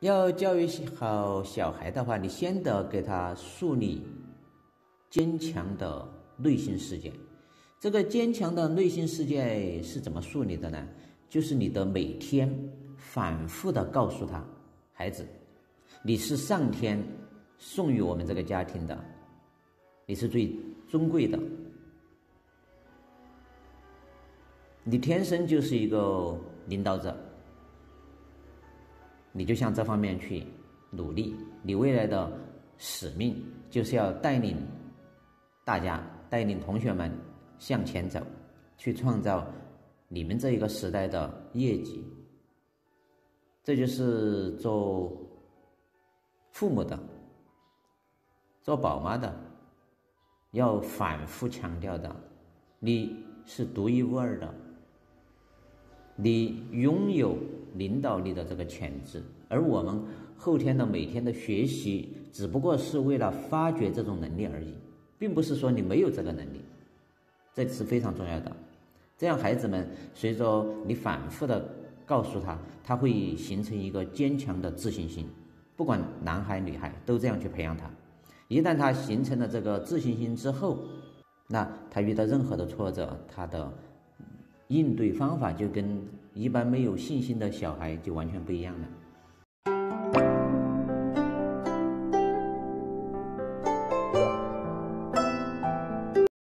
要教育好小孩的话，你先得给他树立坚强的内心世界。这个坚强的内心世界是怎么树立的呢？就是你的每天反复的告诉他，孩子，你是上天送予我们这个家庭的，你是最尊贵的，你天生就是一个领导者，你就向这方面去努力，你未来的使命就是要带领大家，带领同学们向前走，去创造你们这一个时代的业绩。这就是做父母的，做宝妈的要反复强调的，你是独一无二的，你拥有领导力的这个潜质，而我们后天的每天的学习只不过是为了发掘这种能力而已，并不是说你没有这个能力，这是非常重要的。这样孩子们随着你反复的告诉他，他会形成一个坚强的自信心，不管男孩女孩都这样去培养他。一旦他形成了这个自信心之后，那他遇到任何的挫折，他的应对方法就跟一般没有信心的小孩就完全不一样了。